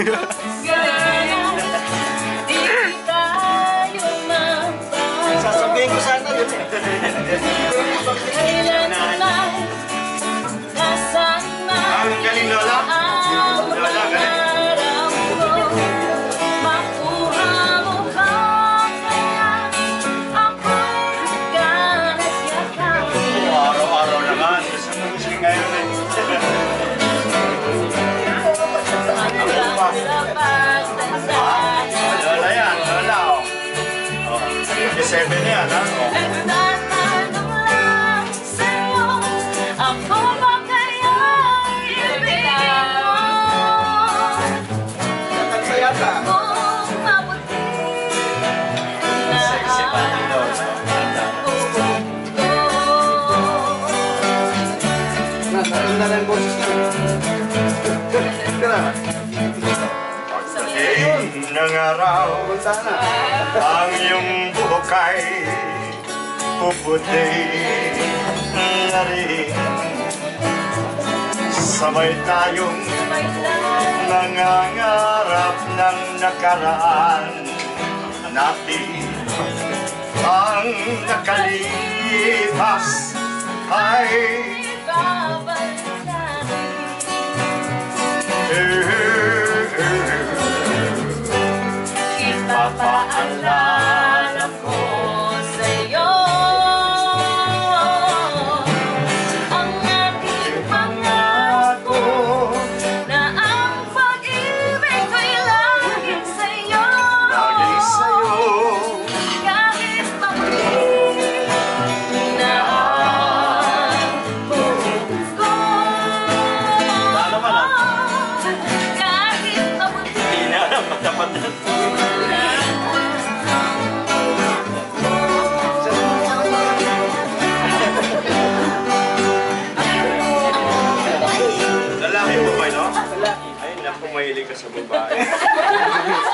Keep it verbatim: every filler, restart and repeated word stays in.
Sasabihin ko sana yun eh. Ang galing Lola. Lola, galing. Araw-araw naman. Gusto mo gusto ngayon eh. Lola yan, Lola oh. twenty-seven yan ha. Nagtatanong lang sa'yo, ako ba kaya ibigin mo? Nakaksa yata. Kung mabuti na Sexy pa ni Lola. Nasa na lang boses niya. Ito na. Pagdating ng araw, ang iyong buhok ay puputi na rin. Sabay tayong nangangarap ng nakaraan natin. Ang nakalipas ay babalik natin. Ipapaalala ko sa'yo ang ating pangako na ang pag-ibig ko'y laging sa'yo. laging sa'yo. Kahit mabuti na ang buhok ko. Paano ka lang? Kahit mabuti Hindi na alam, matapat na. Lalaki mo ba, no? Ay, naku, mahilig ka sa babae.